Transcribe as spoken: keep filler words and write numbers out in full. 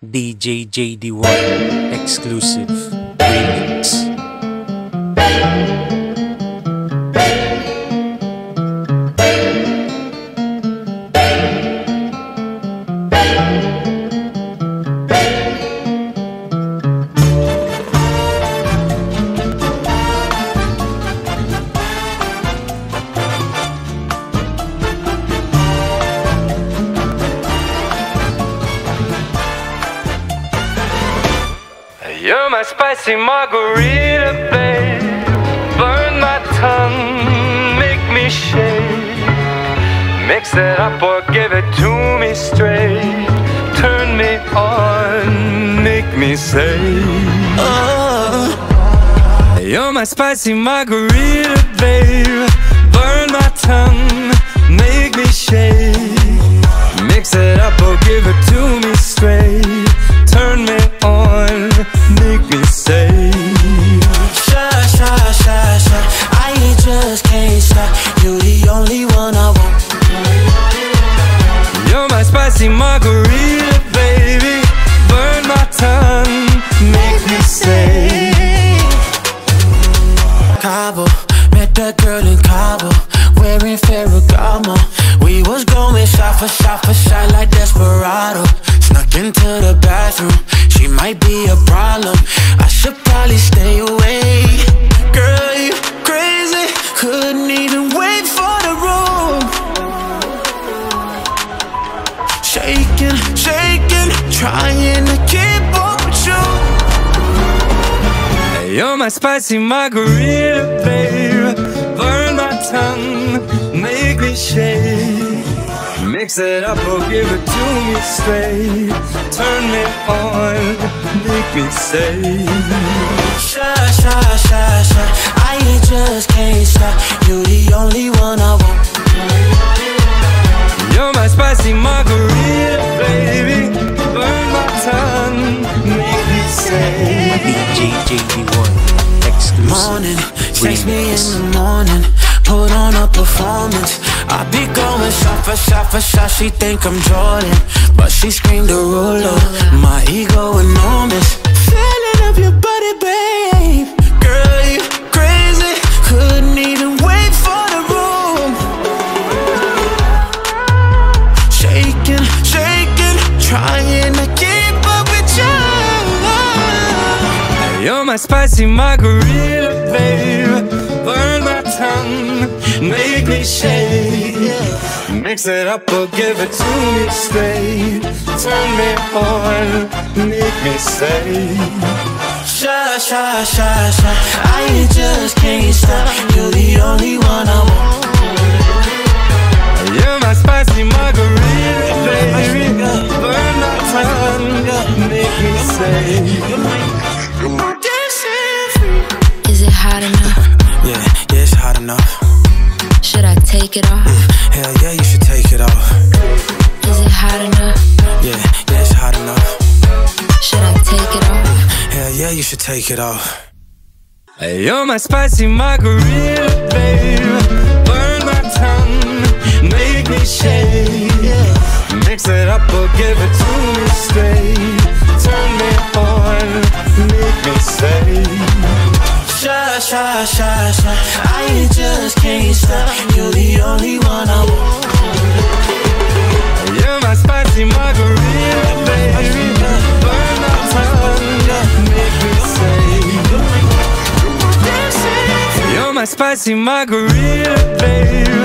D J J D one exclusive remix. You're my spicy margarita, babe. Burn my tongue, make me shake. Mix it up or give it to me straight. Turn me on, make me say, oh. You're my spicy margarita, babe. Burn my tongue, make me shake. Mix it up or give it to me straight. Turn me on, make me say, Sha, sha, sha, sha, I just can't stop. You're the only one I want. you're my spicy margarita, baby. Burn my tongue, make me say, Cabo, met that girl in Cabo, wearing Ferragamo. We was going shot for shot for shot like Desperado. Snuck into the bathroom, she might be a problem. I should probably stay away. Girl, you crazy, couldn't even wait for the room. Shaking, shaking, trying to keep up with you. you're my spicy margarita, babe. Burn my tongue, make me shake. Mix it up or give it to me straight. Turn me on, make me say, Sha, sha, sha, sha, I just can't stop. You're the only one I want. you're my spicy margarita, baby. Burn my tongue, make me say, D J J D one exclusive Morning, text me in remix. the morning, put on a performance. I be going shot for shot for shot. She think I'm Jordan, but she screamed a ruler. My ego enormous. Feeling of your body, babe. Girl, you crazy, couldn't even wait for the room. Shaking, shaking, trying to keep up with you. you're my spicy margarita, babe. Burn my tongue, make me shake. Mix it up or give it to me straight. Turn me on, make me say, Sha, sha, sha, sha, I just can't stop. You're the only one I want. you're my spicy margarita, baby. Burn my tongue, make me say, Is it hot enough? Yeah, yeah, it's hot enough. Should I take it off? Hell yeah, you should take it off. Is it hot enough? Yeah, yeah, it's hot enough. Should I take it off? Hell yeah, you should take it off. you're my spicy margarita, babe. Burn my tongue, make me shake. Mix it up or give it to me straight. Turn me on, make me say, Sha, sha, sha, sha, I just can't stop. You're the only one I want. you're my spicy margarita, baby. Burn my tongue, make me say, you're my spicy margarita, baby.